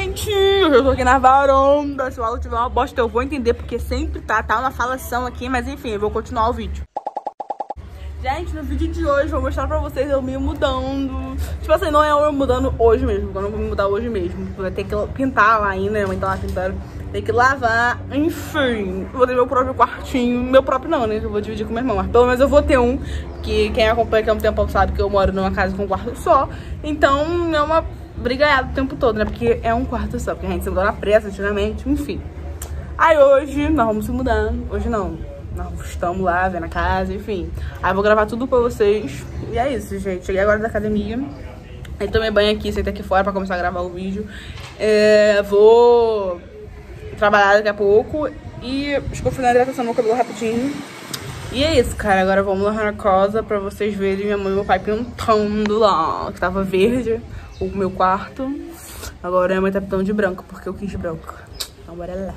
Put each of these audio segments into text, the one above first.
gente, eu tô aqui na varanda. Se o áudio tiver uma bosta, eu vou entender, porque sempre tá uma falação aqui. Mas enfim, eu vou continuar o vídeo. Gente, no vídeo de hoje, vou mostrar pra vocês eu me mudando. Tipo assim, não é eu mudando hoje mesmo, eu não vou me mudar hoje mesmo. Vai ter que pintar lá ainda, minha mãe tá lá pintando. Tem que lavar, enfim. Vou ter meu próprio quartinho. Meu próprio não, né? Eu vou dividir com meu irmão. Mas pelo menos eu vou ter um. Que quem acompanha aqui há um tempo sabe que eu moro numa casa com um quarto só. Então é uma brigaiada o tempo todo, né? Porque é um quarto só. Porque a gente se mudou na pressa antigamente, enfim. Aí hoje nós vamos se mudar. Hoje não. Nós estamos lá, vendo a casa, enfim. Aí eu vou gravar tudo pra vocês. E é isso, gente. Cheguei agora da academia. Aí tomei banho aqui, sentei aqui fora pra começar a gravar o vídeo. Vou trabalhar daqui a pouco. E escovei a hidratação no meu cabelo rapidinho. E é isso, cara. Agora vamos lá na casa pra vocês verem minha mãe e meu pai pintando lá. Que tava verde o meu quarto. Agora minha mãe tá pintando de branco, porque eu quis branco. Então bora lá.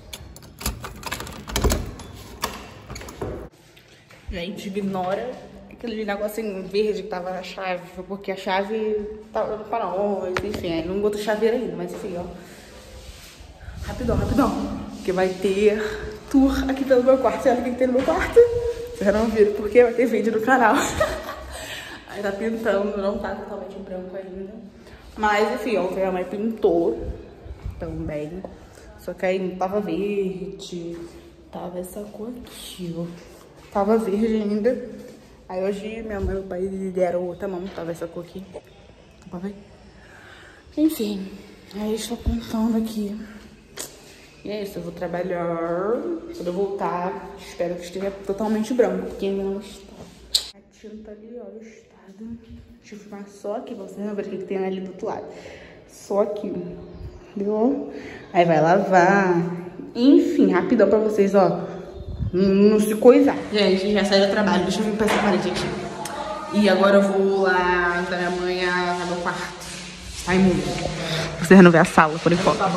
Gente, ignora aquele negocinho verde que tava na chave, porque a chave tava para nós, enfim, não botou chaveira ainda, mas enfim, ó. Rapidão, porque vai ter tour aqui pelo meu quarto. Olha o que tem no meu quarto. Vocês já não viram, porque vai ter vídeo no canal. Aí tá pintando, não tá totalmente branco ainda. Mas enfim, ontem a mãe pintou também. Só que aí não tava verde, tava essa cor aqui, ó. Tava verde ainda. Aí hoje minha mãe e meu pai deram outra mão. Tava essa cor aqui. Dá pra ver? Enfim. Aí estou pintando aqui. E é isso. Eu vou trabalhar. Quando eu voltar, espero que esteja totalmente branco. Porque ainda não está. A tinta ali, olha o estado. Deixa eu filmar só aqui. Pra vocês não verem o que tem ali do outro lado. Só aqui. Viu? Aí vai lavar. Enfim, rapidão pra vocês, ó. Não se coisar. Gente, já saí do trabalho. Deixa eu vir pra essa parede aqui. E agora eu vou lá ajudar minha mãe a lavar meu quarto. Tá imundo. Vocês não vê a sala por enquanto. Tá bom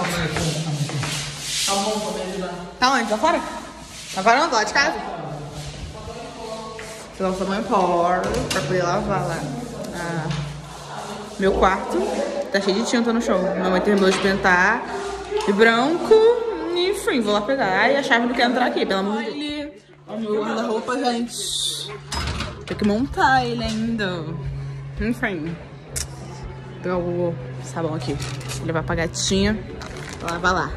pra me ajudar. Tá onde? Tá fora? Tá fora não? Lá de casa? Vou levar meu pó pra poder lavar lá. Meu quarto tá cheio de tinta no chão. Minha mãe terminou de pintar de branco. Enfim, vou lá pegar. E a chave não quer entrar aqui, pelo amor de Deus. Olha o meu guarda-roupa, gente. Tem que montar ele ainda. Enfim. Vou pegar o sabão aqui. Vou levar pra gatinha. Vou lavar lá.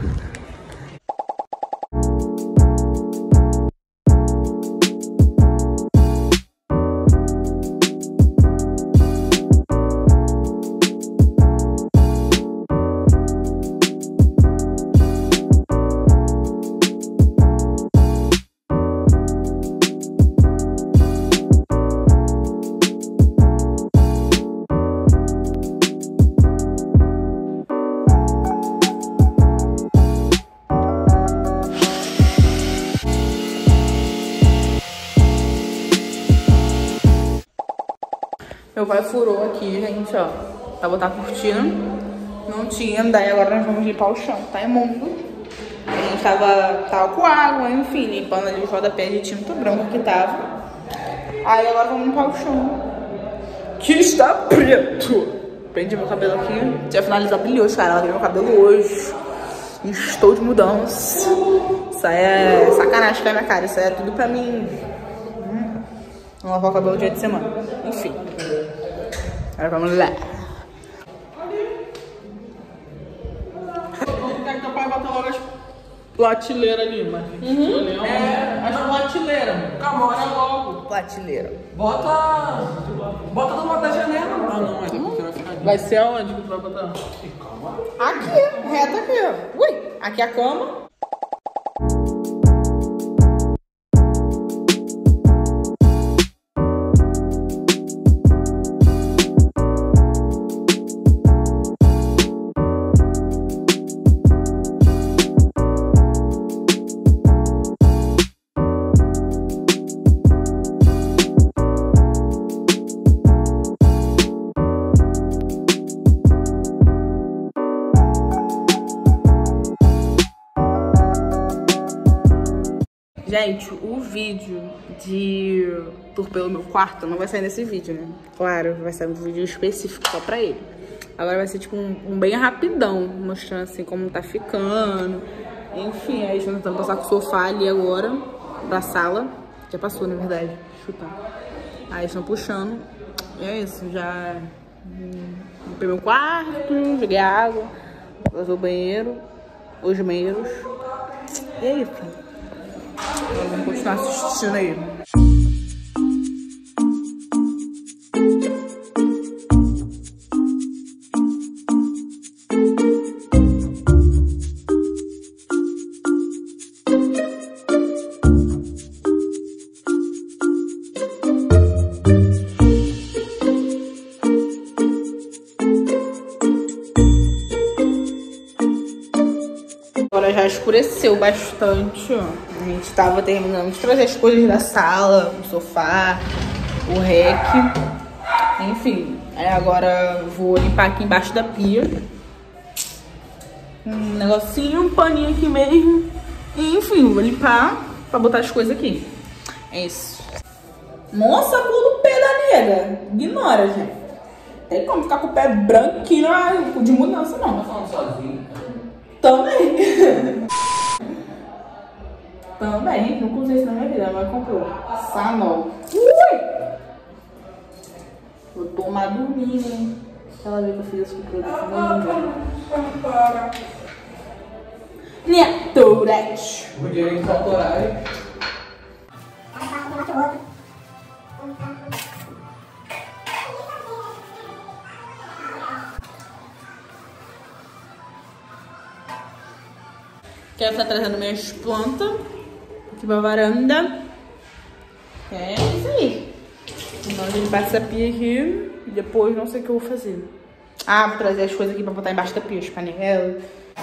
Meu pai furou aqui, gente, ó, pra botar a cortina. Não tinha, daí agora nós vamos limpar o chão, tá imundo. A gente tava com água, enfim, limpando ali o rodapé de tinta branca que tava. Aí agora vamos limpar o chão, que está preto. Prendi meu cabelo aqui, tinha finalizado brilhoso, cara, ela meu cabelo hoje. Estou de mudança. Isso aí é sacanagem com a minha cara, isso aí é tudo pra mim. Vamos lavar o cabelo dia de semana. Enfim. Agora vamos lá. Quer que teu pai bota logo as prateleiras ali, mas as prateleiras. Calma, olha logo. Prateleira. Bota do lado da janela. Não, é porque vai ficar aqui. Vai ser aonde que tu vai botar? Aqui, reto aqui. Ui, aqui é a cama. Gente, o vídeo de tour pelo meu quarto não vai sair nesse vídeo, né? Claro, vai sair um vídeo específico só pra ele. Agora vai ser tipo um bem rapidão, mostrando assim como tá ficando. Enfim, aí estão tentando passar com o sofá ali agora, da sala. Já passou, na verdade, chutar. Aí estão puxando. E é isso, já limpei meu quarto, joguei água, lavei o banheiro, os banheiros. E é isso. Então, vamos continuar assistindo aí. Agora já escureceu bastante, ó. A gente tava terminando de trazer as coisas da sala, o sofá, o rec. Enfim, aí agora vou limpar aqui embaixo da pia. Um negocinho, um paninho aqui mesmo. E, enfim, vou limpar pra botar as coisas aqui. É isso. Nossa, pula o pé da nega. Ignora, gente. Tem como ficar com o pé branquinho de mudança, não. Tá falando sozinho? Também. Também. Nunca usei isso na minha vida, mas comprou. Sanol. Ui! Vou tomar dormindo, hein? Ela viu que eu fiz isso com o produto. Neturete. O direito autorais. Quero estar trazendo minhas plantas aqui pra varanda. É isso aí. Então a gente passa a pia aqui e depois não sei o que eu vou fazer. Ah, vou trazer as coisas aqui pra botar embaixo da pia, as panelas.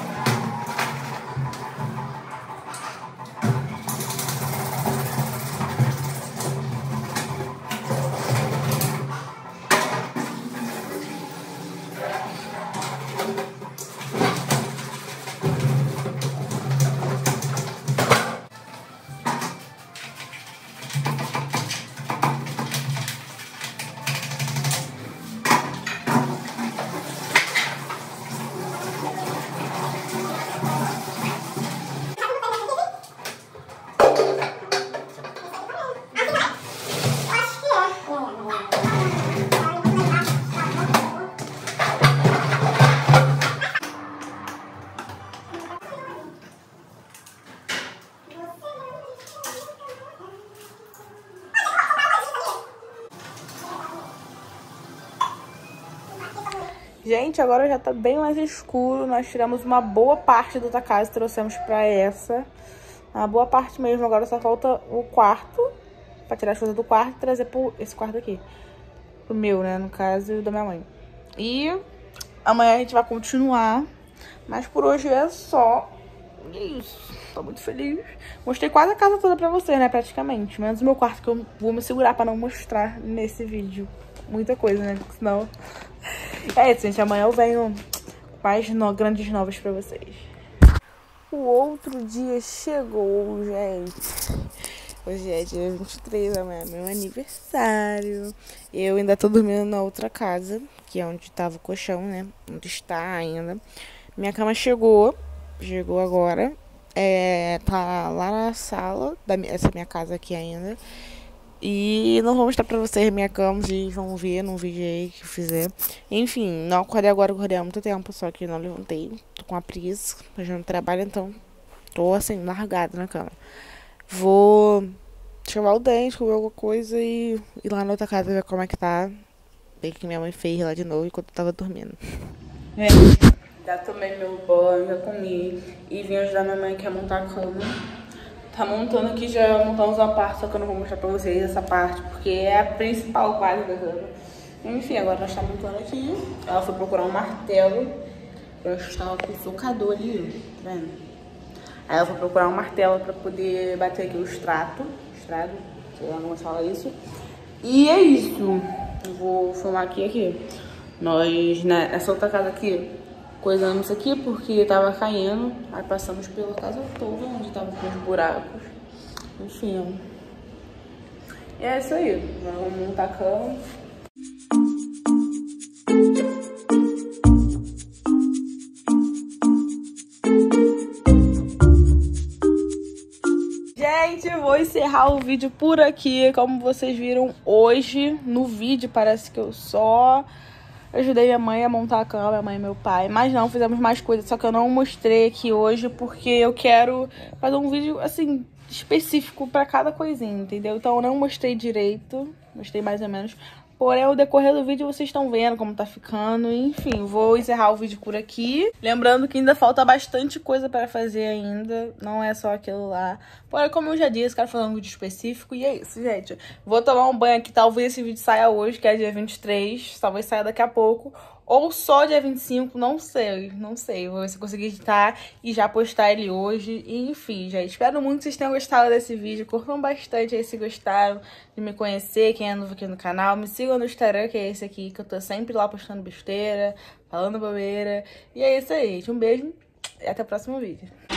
Gente, agora já tá bem mais escuro. Nós tiramos uma boa parte da outra casa e trouxemos pra essa. Uma boa parte mesmo. Agora só falta o quarto. Pra tirar as coisas do quarto e trazer pro esse quarto aqui. Pro meu, né? No caso, e o da minha mãe. E amanhã a gente vai continuar. Mas por hoje é só isso. Tô muito feliz. Mostrei quase a casa toda pra vocês, né? Praticamente. Menos o meu quarto, que eu vou me segurar pra não mostrar nesse vídeo. Muita coisa, né? Porque senão... É isso, gente. Amanhã eu venho com mais grandes novas pra vocês. O outro dia chegou, gente. Hoje é dia 23, amanhã é meu aniversário. Eu ainda tô dormindo na outra casa, que é onde tava o colchão, né? Onde está ainda. Minha cama chegou agora. Tá lá na sala, essa minha casa aqui ainda. E não vou mostrar pra vocês minha cama, vocês vão ver num vídeo aí que eu fizer. Enfim, não acordei agora, acordei há muito tempo, só que não levantei. Tô com a preguiça, fazendo trabalho, então tô assim, largada na cama. Vou escovar o dente, comer alguma coisa e ir lá na outra casa ver como é que tá. Ver o que minha mãe fez lá de novo enquanto eu tava dormindo. Já tomei meu banho, já comi e vim ajudar minha mãe que ia montar a cama. Tá montando aqui, já montamos uma parte, só que eu não vou mostrar pra vocês essa parte, porque é a principal quase da cama. Enfim, agora nós estamos montando aqui. Ela foi procurar um martelo. Eu estava com o socador ali, tá vendo? Aí ela foi procurar um martelo pra poder bater aqui o estrado, sei lá, não fala isso. E é isso. Eu vou filmar aqui. Nós, nessa outra casa aqui, coisamos isso aqui porque tava caindo. Aí passamos pela casa toda, onde tava com os buracos. Enfim, ó. E é isso aí. Vamos montar a cama. vou encerrar o vídeo por aqui. Como vocês viram hoje no vídeo, parece que eu só ajudei minha mãe a montar a cama, minha mãe e meu pai. Mas não, fizemos mais coisas, só que eu não mostrei aqui hoje porque eu quero fazer um vídeo, assim, específico pra cada coisinha, entendeu? Então eu não mostrei direito, mostrei mais ou menos. Porém, ao decorrer do vídeo vocês estão vendo como tá ficando. Enfim, vou encerrar o vídeo por aqui. Lembrando que ainda falta bastante coisa para fazer ainda. Não é só aquilo lá. Porém, como eu já disse, quero fazer um vídeo específico. E é isso, gente. Vou tomar um banho aqui. Talvez esse vídeo saia hoje, que é dia 23. Talvez saia daqui a pouco. Ou só dia 25, não sei. Não sei. Vou ver se eu consigo editar e já postar ele hoje. E, enfim, gente. Espero muito que vocês tenham gostado desse vídeo. Curtam bastante aí se gostaram de me conhecer. Quem é novo aqui no canal, me sigam no Instagram, que é esse aqui, que eu tô sempre lá postando besteira, falando bobeira. E é isso aí, gente. Um beijo e até o próximo vídeo.